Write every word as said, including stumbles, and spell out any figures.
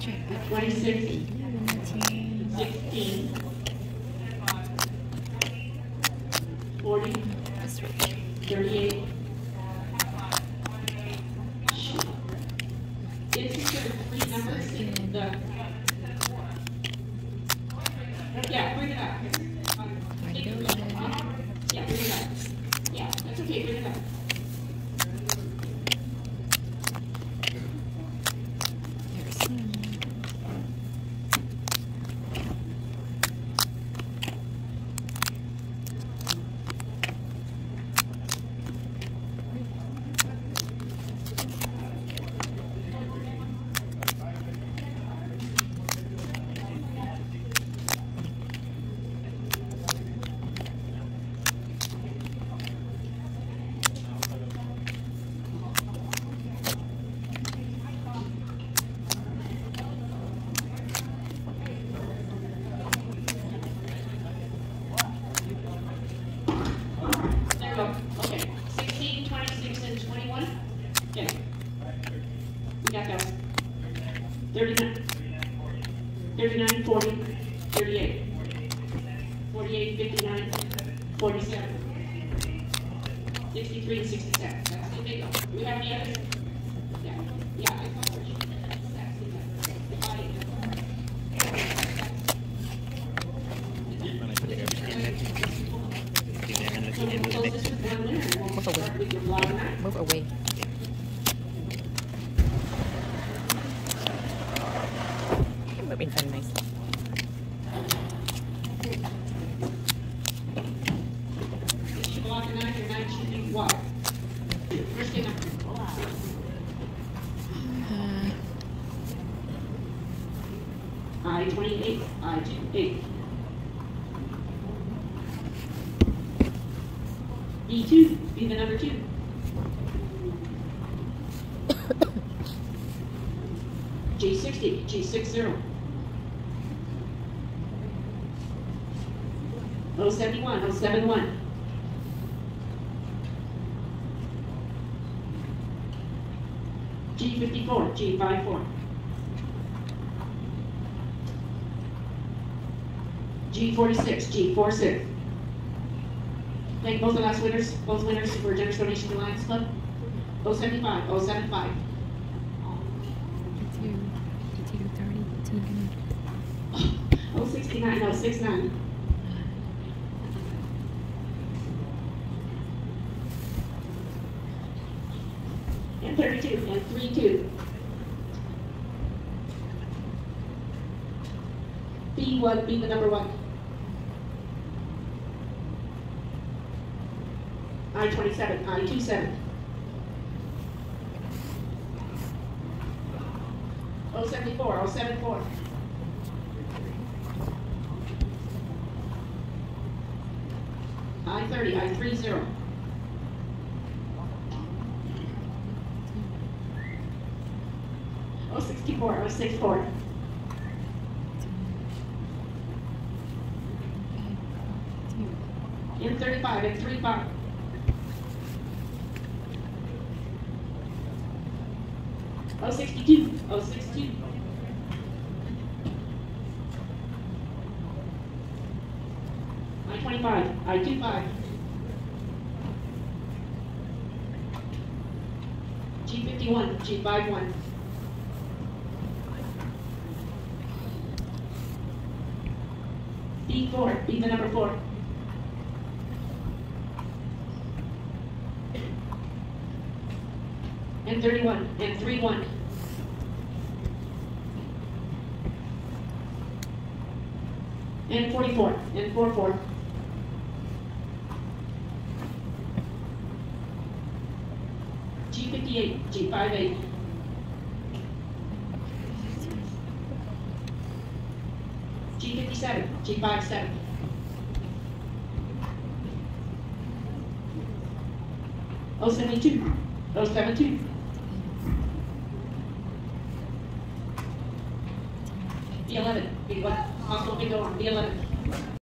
twenty-six, sixteen, forty, thirty-eight. It's just three numbers in the. Yeah, bring it up. Yeah, bring it up. Yeah, that's okay, bring it up. Okay, sixteen, twenty-six, and twenty-one. Okay. We got those. thirty-nine, thirty-nine, forty, thirty-eight, forty-eight, fifty-nine, forty-seven, sixty-three, and sixty-seven. That's the big one. Do we have any others? Yeah. Yeah. Move away. Move away. Move in front nice. I twenty-eight, I eight. E two, be the number two. G sixty, G sixty. O seventy-one, O seventy-one. G fifty-four, G fifty-four. G forty-six, G forty-six. Thank both the last winners, both winners for generous donation to Lions Club. O seventy-five, O seventy-five. O sixty-nine, O sixty-nine. And thirty-two, and thirty-two. B one, be the number one. I twenty-seven, I twenty-seven. O seventy-four, O seventy-four. I thirty, I thirty. O sixty-four, O sixty-four. In thirty-five, and thirty-five. O sixty-two, O sixty-two. I twenty-five, I twenty-five. G fifty-one, G fifty-one. B four, be the number four. And thirty-one, and thirty-one. And forty-four, and forty-four. G fifty-eight, G fifty-eight. G fifty-seven, G fifty-seven. O seventy-two, O seventy-two. B eleven, B what? Hospital bingo on B eleven.